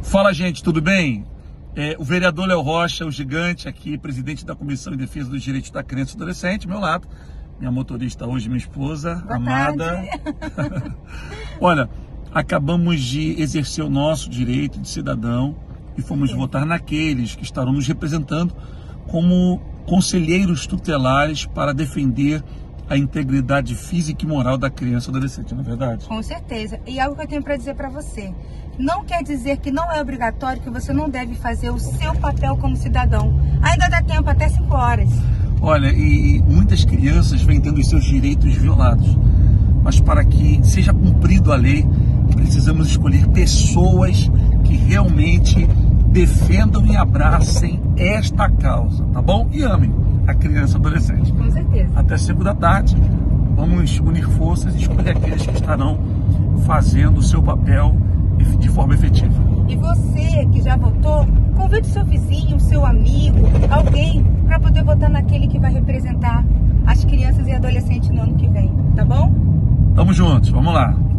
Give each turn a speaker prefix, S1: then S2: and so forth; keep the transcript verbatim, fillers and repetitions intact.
S1: Fala, gente, tudo bem? É, o vereador Léo Rocha, o gigante aqui, presidente da Comissão em Defesa dos Direitos da Criança e do Adolescente, ao meu lado. Minha motorista hoje, minha esposa,
S2: Boa
S1: amada. Olha, acabamos de exercer o nosso direito de cidadão e fomos
S2: Sim.
S1: votar naqueles que estarão nos representando como conselheiros tutelares para defender a integridade física e moral da criança e adolescente, não é verdade?
S2: Com certeza. E algo que eu tenho para dizer para você. Não quer dizer que não é obrigatório, que você não deve fazer o seu papel como cidadão. Ainda dá tempo, até cinco horas.
S1: Olha, e muitas crianças vêm tendo os seus direitos violados. Mas para que seja cumprido a lei, precisamos escolher pessoas que realmente defendam e abracem esta causa, tá bom? E amem a criança e adolescente.
S2: Com certeza.
S1: Até cinco da tarde, vamos unir forças e escolher aqueles que estarão fazendo o seu papel de forma efetiva.
S2: E você que já votou, convide seu vizinho, seu amigo, alguém para poder votar naquele que vai representar as crianças e adolescentes no ano que vem, tá bom?
S1: Tamo juntos, vamos lá.